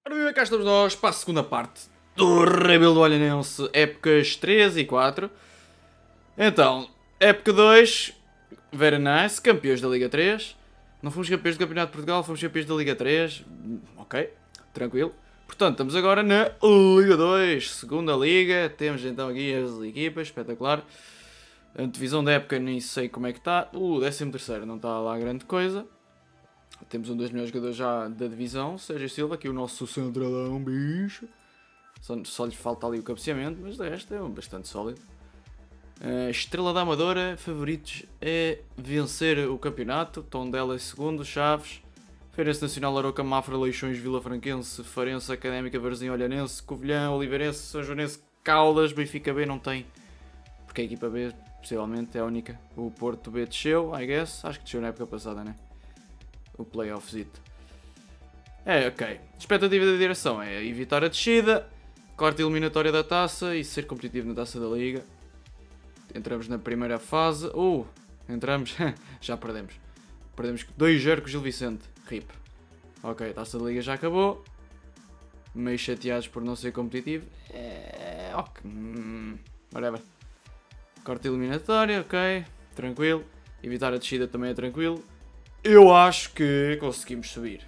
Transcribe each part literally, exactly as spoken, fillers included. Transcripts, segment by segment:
Ora bem, cá estamos nós para a segunda parte do Rebuild do Olhanense, épocas três e quatro. Então, época dois, very nice, campeões da Liga três. Não fomos campeões do Campeonato de Portugal, fomos campeões da Liga três. Ok, tranquilo. Portanto, estamos agora na Liga dois, segunda Liga. Temos então aqui as equipas, espetacular. A divisão da época nem sei como é que está. O décimo terceiro não está lá grande coisa. Temos um dos melhores jogadores já da divisão, Sérgio Silva, aqui o nosso centralão, bicho. Só, só lhe falta ali o cabeceamento, mas de resto é um bastante sólido. Uh, Estrela da Amadora, favoritos é vencer o campeonato. Tondela em segundo, Chaves, Feirense Nacional, Aroca, Mafra, Leixões, Vila Franquense, Farense, Académica, Varzim, Olhanense, Covilhã, Oliveirense, São Joanense, Caldas, Benfica B não tem, porque a equipa B possivelmente é a única. O Porto B desceu, I guess, acho que desceu na época passada, né? O playoffzito. É, ok. Expectativa da direção é evitar a descida, quarta eliminatória da taça e ser competitivo na taça da liga. Entramos na primeira fase. Uh, entramos. Já perdemos. Perdemos dois zero com o Gil Vicente. R I P. Ok, a taça da liga já acabou. Meio chateados por não ser competitivo. É, ok. Hum, whatever. Quarta eliminatória, ok. Tranquilo. Evitar a descida também é tranquilo. Eu acho que conseguimos subir.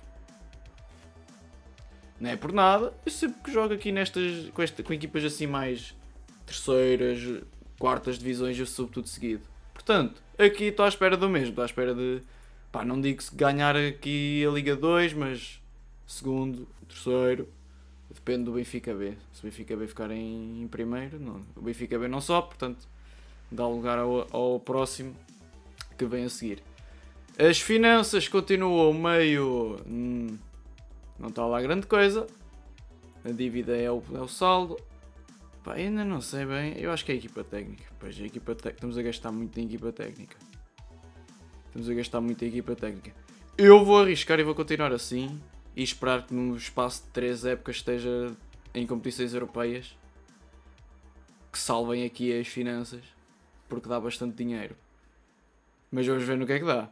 Não é por nada. Eu sempre que jogo aqui nestas, com, esta, com equipas assim mais terceiras, quartas divisões, eu subo tudo seguido. Portanto, aqui estou à espera do mesmo. Estou à espera de... Pá, não digo se ganhar aqui a Liga dois, mas segundo, terceiro. Depende do Benfica B. Se o Benfica B ficar em, em primeiro, não. O Benfica B não sobe, portanto, dá lugar ao, ao próximo que vem a seguir. As finanças continuam meio... Hum, não está lá grande coisa. A dívida é o, é o saldo. Pá, ainda não sei bem. Eu acho que é a equipa técnica. Pois, a equipa te... Estamos a gastar muito em equipa técnica. Estamos a gastar muito em equipa técnica. Eu vou arriscar e vou continuar assim. E esperar que no espaço de três épocas esteja em competições europeias. Que salvem aqui as finanças. Porque dá bastante dinheiro. Mas vamos ver no que é que dá.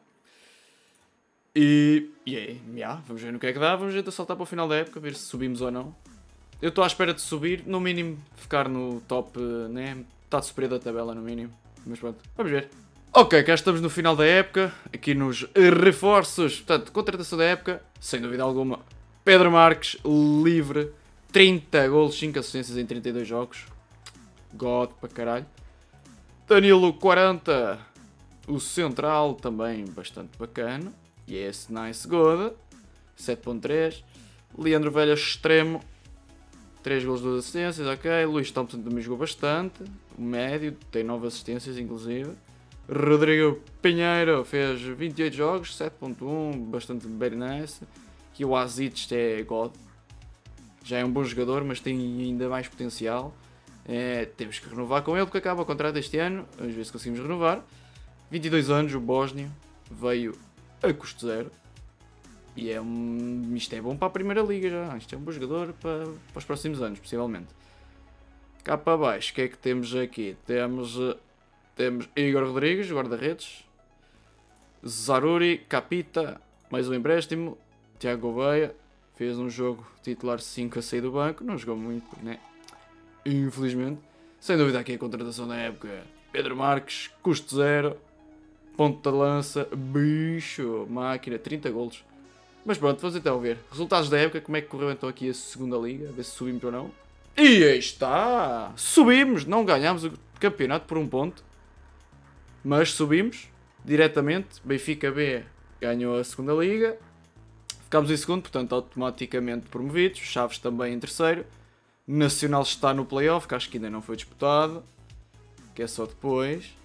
E, e aí, yeah, vamos ver no que é que dá, vamos tentar saltar para o final da época, ver se subimos ou não. Eu estou à espera de subir, no mínimo ficar no top, né, está de superior da tabela no mínimo, mas pronto, vamos ver. Ok, cá estamos no final da época, aqui nos reforços, portanto, contratação da época, sem dúvida alguma, Pedro Marques, livre, trinta golos, cinco assistências em trinta e dois jogos, God para caralho. Danilo, quarenta, o central também bastante bacana. Yes, nice, good. sete ponto três. Leandro Velha, extremo. três gols, duas assistências, ok. Luís Thompson também jogou bastante. O médio, tem nove assistências, inclusive. Rodrigo Pinheiro fez vinte e oito jogos, sete ponto um, bastante very nice. E o Aziz é God. Já é um bom jogador, mas tem ainda mais potencial. É, temos que renovar com ele, porque acaba o contrato este ano. Vamos ver se conseguimos renovar. vinte e dois anos, o Bósnio. Veio a custo zero. E é um... isto é bom para a primeira liga já. Isto é um bom jogador para, para os próximos anos, possivelmente. Cá para baixo, o que é que temos aqui? Temos, temos Igor Rodrigues, guarda-redes. Zaruri, Capita, mais um empréstimo. Tiago Gouveia, fez um jogo titular cinco a sair do banco. Não jogou muito, né? Infelizmente. Sem dúvida aqui a contratação da época. Pedro Marques, custo zero. Ponta de lança, bicho, máquina, trinta golos. Mas pronto, vamos então ver. Resultados da época, como é que correu então aqui a segunda liga, a ver se subimos ou não. E aí está! Subimos, não ganhámos o campeonato por um ponto. Mas subimos, diretamente. Benfica B ganhou a segunda liga. Ficámos em segundo, portanto automaticamente promovidos. Chaves também em terceiro. Nacional está no playoff, que acho que ainda não foi disputado. Que é só depois.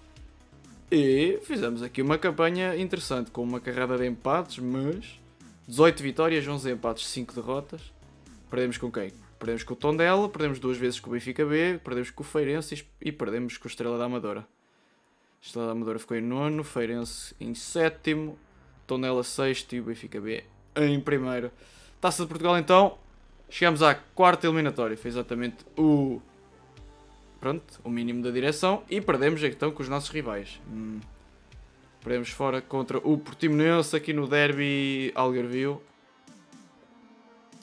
E fizemos aqui uma campanha interessante, com uma carrada de empates, mas dezoito vitórias, onze empates, cinco derrotas. Perdemos com quem? Perdemos com o Tondela, perdemos duas vezes com o Benfica B, perdemos com o Feirense e perdemos com o Estrela da Amadora. Estrela da Amadora ficou em nono, Feirense em sétimo, Tondela sexto e o Benfica B em primeiro. Taça de Portugal então, chegamos à quarta eliminatória, foi exatamente o... Pronto, o mínimo da direção. E perdemos então com os nossos rivais. Hum. Perdemos fora contra o Portimonense aqui no derby Algarvio.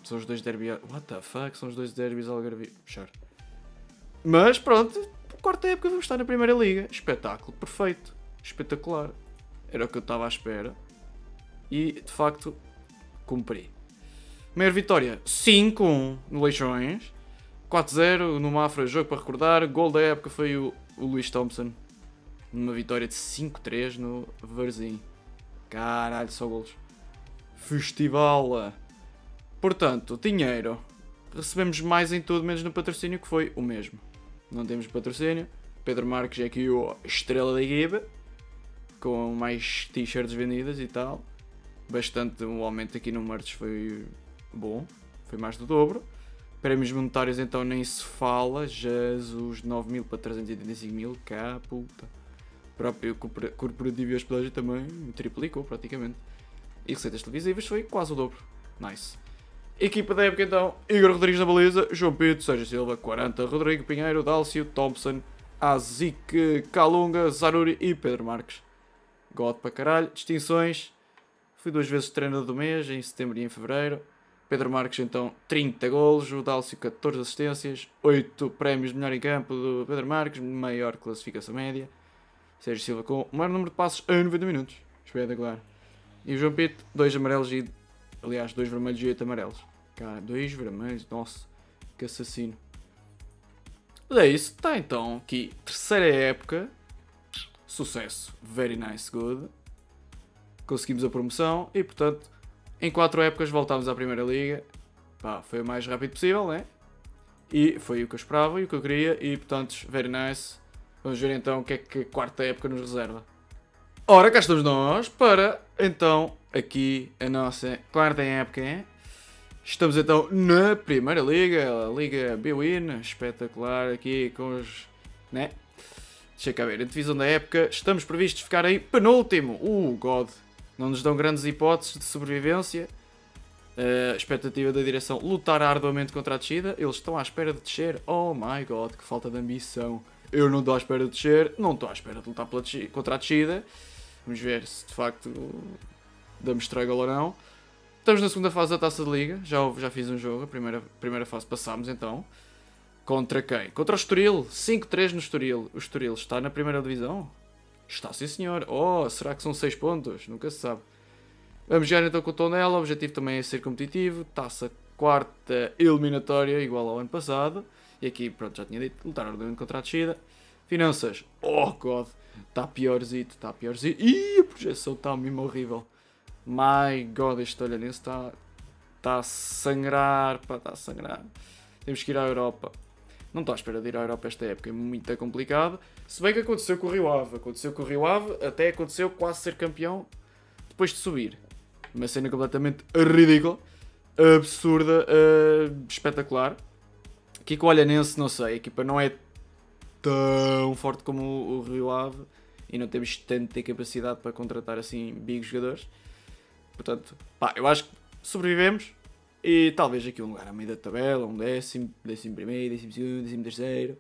São os dois derbys... What the fuck? São os dois derbys algarvios. Puxar. Mas pronto, quarta época vamos estar na Primeira Liga. Espetáculo, perfeito. Espetacular. Era o que eu estava à espera. E, de facto, cumpri. Maior vitória, cinco a um no Leixões. quatro a zero no Mafra, jogo para recordar. Gol da época foi o, o Luís Thompson. Numa vitória de cinco a três no Varzim. Caralho, só golos. Festival. Portanto, dinheiro. Recebemos mais em tudo, menos no patrocínio, que foi o mesmo. Não temos patrocínio. Pedro Marques é aqui a estrela da equipa. Com mais t-shirts vendidas e tal. Bastante, um aumento aqui no merch foi bom. Foi mais do dobro. Prémios monetários então nem se fala. Jesus, nove mil para trezentos e oitenta e cinco mil. Cá, puta. O próprio corporativo e hospedagem também triplicou praticamente. E receitas televisivas foi quase o dobro. Nice. Equipa da época então, Igor Rodrigues na baliza, João Pinto, Sérgio Silva, quarenta, Rodrigo Pinheiro, Dálcio, Thompson, Azik, Calunga, Zaruri e Pedro Marques. God para caralho. Distinções. Fui duas vezes treinador do mês, em setembro e em fevereiro. Pedro Marques então trinta golos, o Dálcio catorze assistências, oito prémios de melhor em campo do Pedro Marques, maior classificação média. Sérgio Silva com o maior número de passos em noventa minutos. Espetacular. E o João Pinto, dois amarelos e... Aliás, dois vermelhos e oito amarelos. Cara, dois vermelhos, nossa, que assassino. Mas é isso, está então aqui, terceira época. Sucesso, very nice, good. Conseguimos a promoção e, portanto, em quatro épocas voltámos à Primeira Liga. Pá, foi o mais rápido possível, né? E foi o que eu esperava e o que eu queria e, portanto, very nice. Vamos ver então o que é que a quarta época nos reserva. Ora, cá estamos nós para, então, aqui a nossa quarta época, hein? Estamos então na Primeira Liga, a Liga B-Win, espetacular aqui com os... né? Deixa cá ver, a divisão da época, estamos previstos ficar em penúltimo. Uh, God, não nos dão grandes hipóteses de sobrevivência. A uh, expectativa da direção, lutar arduamente contra a descida. Eles estão à espera de descer. Oh my God, que falta de ambição. Eu não estou à espera de descer, não estou à espera de lutar pela descida, contra a descida. Vamos ver se de facto damos struggle ou não. Estamos na segunda fase da Taça de Liga, já, já fiz um jogo, a primeira, primeira fase passámos então. Contra quem? Contra o Estoril, cinco a três no Estoril. O Estoril está na primeira divisão? Está, sim senhor. Oh, será que são seis pontos? Nunca se sabe. Vamos jogar então com o Tondela, o objetivo também é ser competitivo. Taça quarta eliminatória, igual ao ano passado. E aqui, pronto, já tinha dito, lutar arduamente contra a descida. Finanças, oh God, está piorzito, está piorzito. Ih, a projeção está mesmo horrível. My God, este olhanense está está a sangrar, pá, está a sangrar. Temos que ir à Europa. Não estou à espera de ir à Europa esta época, é muito complicado. Se bem que aconteceu com o Rio Ave, aconteceu com o Rio Ave, até aconteceu quase ser campeão depois de subir. Uma cena completamente ridícula, absurda, uh, espetacular. Aqui com o Olhanense, não sei, a equipa não é tão forte como o, o Rio Ave e não temos tanta capacidade para contratar assim big jogadores. Portanto, pá, eu acho que sobrevivemos e talvez aqui um lugar a meio da tabela, um décimo, décimo primeiro, décimo segundo, décimo terceiro.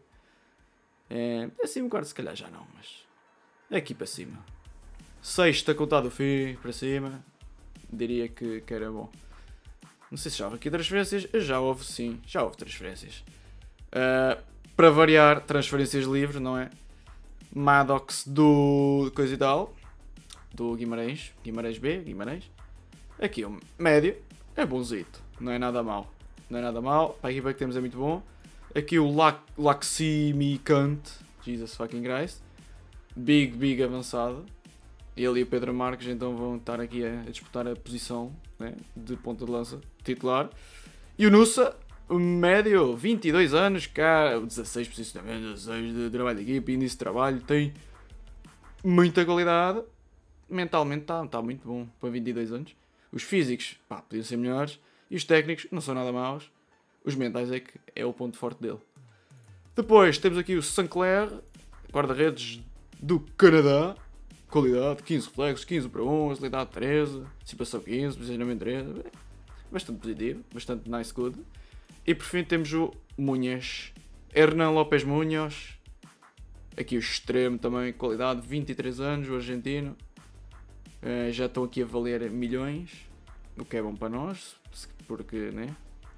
É, décimo quarto se calhar já não, mas aqui para cima. Sexta contado o fim, para cima, diria que, que era bom. Não sei se já houve aqui transferências, já houve sim, já houve transferências. Uh, para variar, transferências livres, não é? Maddox do coisa e tal, do Guimarães, Guimarães B, Guimarães. Aqui o médio, é bonzito, não é nada mal. Não é nada mal, para a equipa que temos é muito bom. Aqui o Laximicant, Jesus fucking Christ. Big, big avançado. Ele e o Pedro Marques então vão estar aqui a, a disputar a posição, né, de ponta de lança titular. E o Nusa, médio, vinte e dois anos, cá, dezasseis posicionamentos, dezasseis de trabalho de equipe, índice de trabalho, tem muita qualidade. Mentalmente está tá muito bom para vinte e dois anos. Os físicos, pá, podiam ser melhores. E os técnicos não são nada maus. Os mentais é que é o ponto forte dele. Depois temos aqui o Sinclair, guarda-redes do Canadá. Qualidade, quinze reflexos, quinze para um, agilidade treze, antecipação quinze, posicionamento treze. Bastante positivo, bastante nice good. E por fim temos o Munhoz, Hernan López Munhoz. Aqui o extremo também, qualidade, vinte e três anos, o argentino. Uh, já estão aqui a valer milhões, o que é bom para nós, porque, né?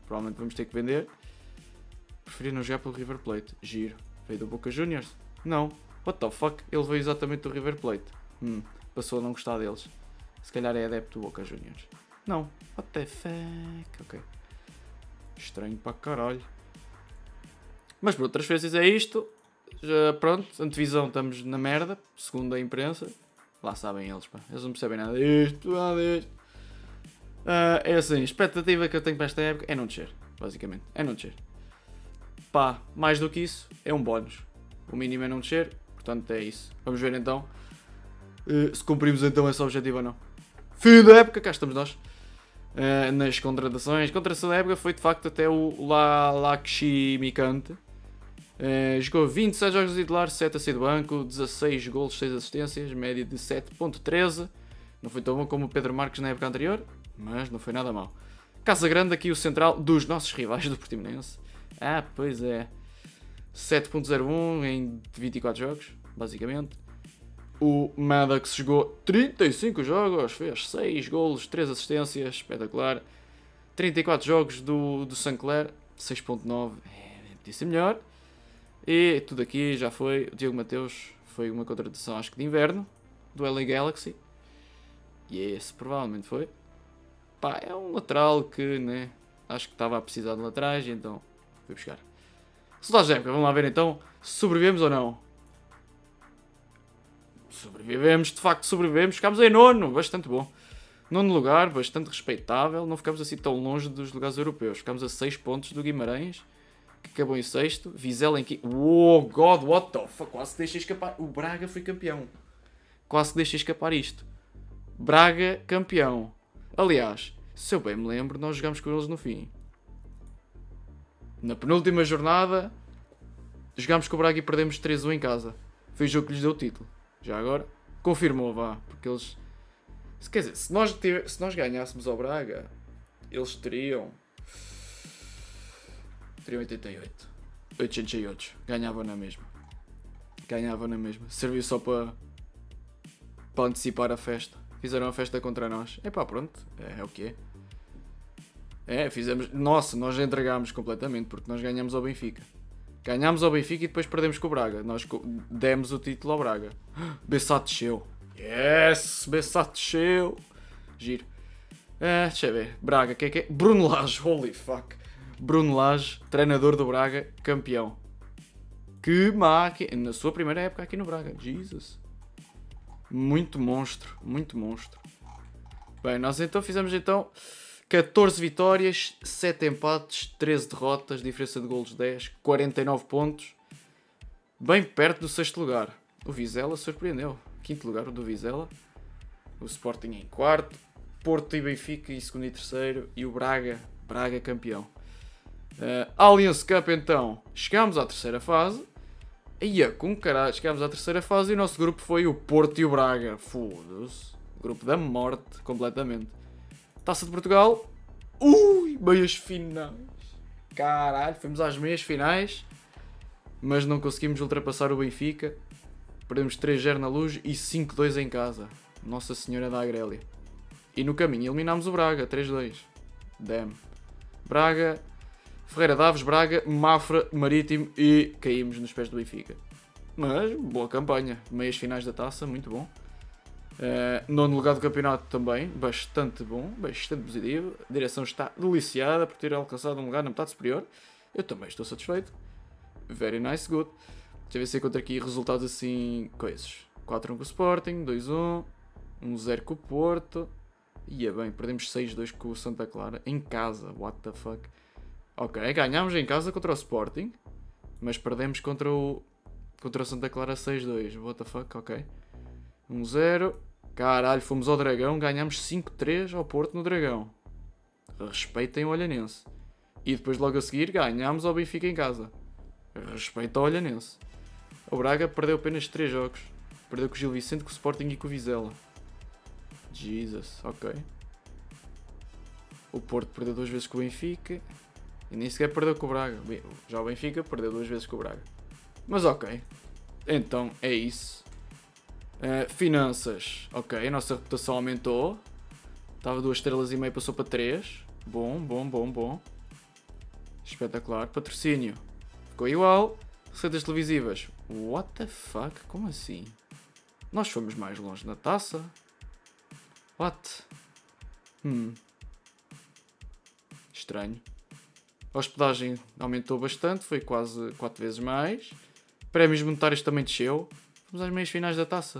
Provavelmente vamos ter que vender. Preferia não jogar pelo River Plate. Giro. Veio do Boca Juniors? Não. What the fuck? Ele veio exatamente do River Plate. Hum, passou a não gostar deles. Se calhar é adepto do Boca Juniors. Não. What the fuck? Ok. Estranho para caralho. Mas por outras vezes é isto. Já, pronto, antevisão estamos na merda. Segundo a imprensa. Lá sabem eles, pá. Eles não percebem nada disto, nada disto. Uh, é assim, a expectativa que eu tenho para esta época é não descer. Basicamente. É não descer. Pá, mais do que isso, é um bónus. O mínimo é não descer. Portanto, é isso. Vamos ver então uh, se cumprimos então esse objetivo ou não. Fim da época, cá estamos nós. Uh, nas contratações. A contratação da época foi de facto até o La Lakshi Mikante. Uh, jogou vinte e seis jogos de titular, sete a sair do banco, dezasseis golos, seis assistências, média de sete ponto treze. Não foi tão bom como o Pedro Marques na época anterior, mas não foi nada mal. Casa Grande, aqui o central dos nossos rivais do Portimonense. Ah, pois é. sete ponto zero um em vinte e quatro jogos, basicamente. O Maddox jogou trinta e cinco jogos, fez seis golos, três assistências, espetacular. trinta e quatro jogos do, do Sancler, seis ponto nove, é, podia ser melhor. E tudo aqui já foi. O Diogo Mateus foi uma contratação, acho que de inverno, do L A Galaxy. E esse provavelmente foi. Pá, é um lateral que, né, acho que estava a precisar de laterais, então fui buscar. Resultados da época, vamos lá ver então, sobrevivemos ou não. Sobrevivemos, de facto sobrevivemos, ficámos em nono, bastante bom. Nono lugar, bastante respeitável, não ficámos assim tão longe dos lugares europeus. Ficámos a seis pontos do Guimarães, que acabou em sexto. Vizela em quinto. Oh God, what the fuck, quase deixei escapar. O Braga foi campeão. Quase que deixei escapar isto. Braga campeão. Aliás, se eu bem me lembro, nós jogámos com eles no fim. Na penúltima jornada, jogámos com o Braga e perdemos três a um em casa. Foi o jogo que lhes deu o título. Já agora, confirmou, vá. Porque eles... Quer dizer, se nós, tive... se nós ganhássemos ao Braga, eles teriam... Teriam oitenta e oito. oitocentos e oito. Ganhavam na mesma. Ganhavam na mesma. Serviu só para... Para antecipar a festa. Fizeram a festa contra nós. É pá, pronto. É, é o que é. É, fizemos... Nossa, nós entregámos completamente, porque nós ganhamos ao Benfica. Ganhámos ao Benfica e depois perdemos com o Braga. Nós demos o título ao Braga. Bessat desceu. Yes! Bessat desceu. Giro. Uh, deixa eu ver. Braga, que é que é? Bruno Lage. Holy fuck. Bruno Lage, treinador do Braga, campeão. Que máquina. Na sua primeira época aqui no Braga. Jesus. Muito monstro. Muito monstro. Bem, nós então fizemos então... catorze vitórias, sete empates, treze derrotas, diferença de golos dez, quarenta e nove pontos. Bem perto do sexto lugar. O Vizela surpreendeu. Quinto lugar o do Vizela. O Sporting em quarto. Porto e Benfica em segundo e terceiro. E o Braga, Braga campeão. Uh, Allianz Cup então. Chegámos à terceira fase. Ia com caralho, chegámos à terceira fase e o nosso grupo foi o Porto e o Braga. Foda-se. Grupo da morte, completamente. Taça de Portugal. Ui, meias finais. Caralho, fomos às meias finais. Mas não conseguimos ultrapassar o Benfica. Perdemos três a zero na Luz e cinco a dois em casa. Nossa Senhora da Agrélia. E no caminho eliminámos o Braga, três a dois. Damn. Braga, Ferreira Daves, Braga, Mafra, Marítimo e caímos nos pés do Benfica. Mas boa campanha. Meias finais da taça, muito bom. Uh, nono lugar do campeonato também, bastante bom, bastante positivo. A direção está deliciada por ter alcançado um lugar na metade superior. Eu também estou satisfeito. Very nice, good. Deixa eu ver se encontro aqui resultados assim, coisas. quatro a um com o Sporting, dois a um, um a zero com o Porto. Ia bem, perdemos seis a dois com o Santa Clara, em casa, what the fuck. Ok, ganhámos em casa contra o Sporting, mas perdemos contra o, contra o Santa Clara seis a dois, what the fuck, ok. um a zero. Caralho, fomos ao Dragão, ganhámos cinco a três ao Porto no Dragão. Respeitem o Olhanense. E depois logo a seguir ganhámos ao Benfica em casa. Respeito ao Olhanense. O Braga perdeu apenas três jogos. Perdeu com o Gil Vicente, com o Sporting e com o Vizela. Jesus, ok. O Porto perdeu duas vezes com o Benfica. E nem sequer perdeu com o Braga. Já o Benfica perdeu duas vezes com o Braga. Mas ok. Então é isso. Uh, finanças, ok, a nossa reputação aumentou. Estava duas estrelas e meia, passou para três. Bom, bom, bom, bom. Espetacular. Patrocínio. Ficou igual. Receitas televisivas. What the fuck? Como assim? Nós fomos mais longe na taça. What? Hum. Estranho. A hospedagem aumentou bastante. Foi quase quatro vezes mais. Prémios monetários também desceu. Fomos às meias finais da taça.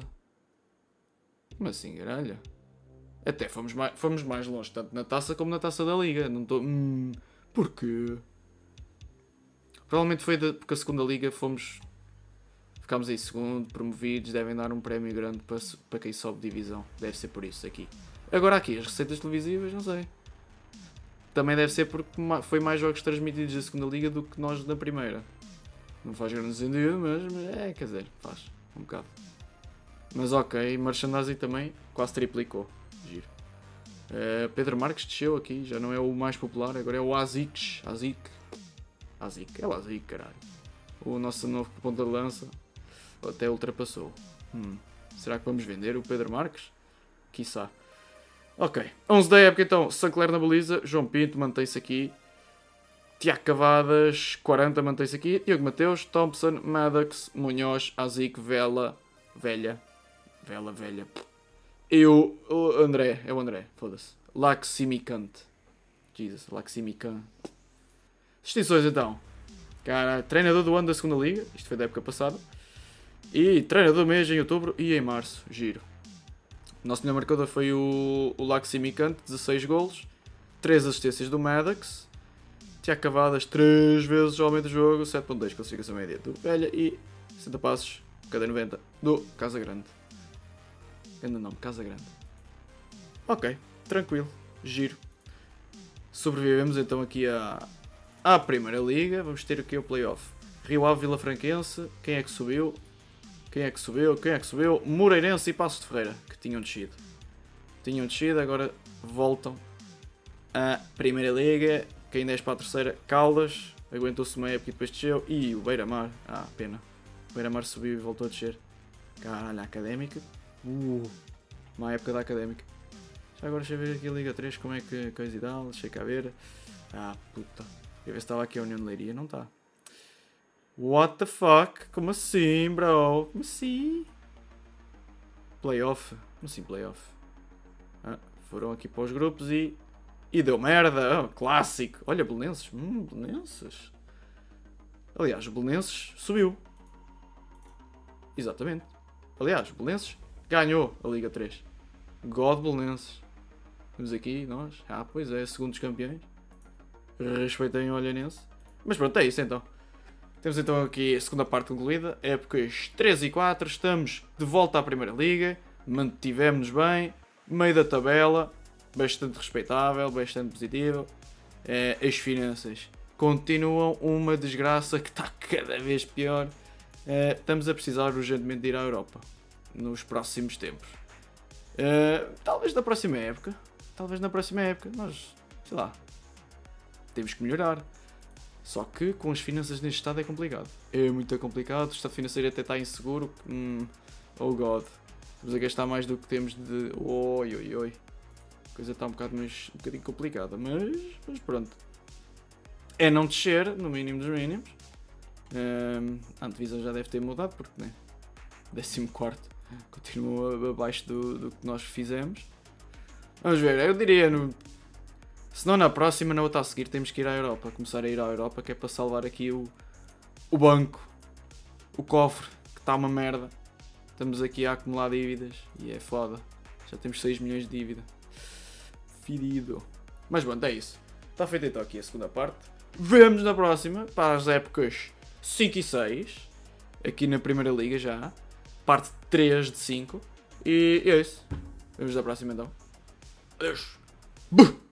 Como assim, gralha? Até fomos mais, fomos mais longe, tanto na taça como na taça da liga. Não estou... Hum, porquê? Provavelmente foi de, porque a segunda liga fomos... Ficámos em segundo, promovidos, devem dar um prémio grande para, para quem sobe divisão. Deve ser por isso aqui. Agora aqui, as receitas televisivas, não sei. Também deve ser porque foi mais jogos transmitidos da segunda liga do que nós da primeira. Não faz grande sentido, mas, mas é, quer dizer, faz um bocado. Mas ok, merchandising também quase triplicou. Giro. Uh, Pedro Marques desceu aqui, já não é o mais popular, agora é o Azix. Azic. Azic, é o Azic, caralho. O nosso novo ponta de lança até ultrapassou. Hum. Será que vamos vender o Pedro Marques? Quiçá. Ok, onze da época então, Sancler na baliza, João Pinto mantém-se aqui. Tiago Cavadas, quarenta, mantém-se aqui. Diogo Mateus, Thompson, Maddox, Munhoz, Azic, Vela, Velha. Vela, Velha. E o, o André, é o André, foda-se. Laximicante. Jesus, Laximicante. Distinções então. Cara, treinador do ano da segunda liga, isto foi da época passada. E treinador do mês em outubro e em março, giro. O nosso melhor marcador foi o, o Laximicante, dezasseis golos. três assistências do Maddox. Tiago Cavadas, três vezes ao meio do jogo, sete ponto dois classificação média do Velha e sessenta passos, cada noventa do Casa Grande. Ainda não, Casa Grande. Ok, tranquilo, giro. Sobrevivemos então aqui à, à Primeira Liga, vamos ter aqui o playoff. Rio Ave, Vila Franquense, quem é que subiu? Quem é que subiu? Quem é que subiu? Moreirense e Passos de Ferreira, que tinham descido. Tinham descido, agora voltam à Primeira Liga. Quem desce para a terceira, Caldas, aguentou-se uma época e depois desceu. E o Beira-Mar, ah, pena. O Beira-Mar subiu e voltou a descer. Caralho, a Académica. Uh, uma época da Académica. Já agora deixa eu ver aqui a Liga três, como é que coisa e tal, deixa cá ver. Ah, puta. Eu ver se estava aqui a União de Leiria, não está. What the fuck? Como assim, bro? Como assim? Playoff? Como assim playoff? Ah, foram aqui para os grupos e... E deu merda, oh, clássico. Olha, Belenenses. Hum, Belenenses. Aliás, o Belenenses subiu. Exatamente. Aliás, o Belenenses ganhou a Liga três. God Belenenses. Temos aqui, nós. Ah, pois é, segundos campeões. Respeitem o Olhanense. Mas pronto, é isso então. Temos então aqui a segunda parte concluída. Épocas três e quatro. Estamos de volta à Primeira Liga. Mantivemos-nos bem. Meio da tabela. Bastante respeitável, bastante positivo. É, as finanças continuam uma desgraça que está cada vez pior. É, estamos a precisar urgentemente de ir à Europa nos próximos tempos. É, talvez na próxima época. Talvez na próxima época. Nós, sei lá, temos que melhorar. Só que com as finanças neste estado é complicado. É muito complicado. O estado financeiro até está inseguro. Hum, oh God. Estamos a gastar mais do que temos de... Oi, oi, oi. A coisa está um bocado mais, um bocadinho complicada, mas, mas pronto. É não descer, no mínimo dos mínimos. Um, a antevisão já deve ter mudado, porque né, décimo quarto continua abaixo do, do que nós fizemos. Vamos ver, eu diria, no, se não na próxima, na outra a seguir, temos que ir à Europa. Começar a ir à Europa, que é para salvar aqui o, o banco, o cofre, que está uma merda. Estamos aqui a acumular dívidas e é foda. Já temos seis milhões de dívida. Ferido. Mas pronto, é isso. Está feita então aqui a segunda parte. Vemos na próxima, para as épocas cinco e seis. Aqui na Primeira Liga já. Parte três de cinco. E é isso. Vemos na próxima então. Adeus.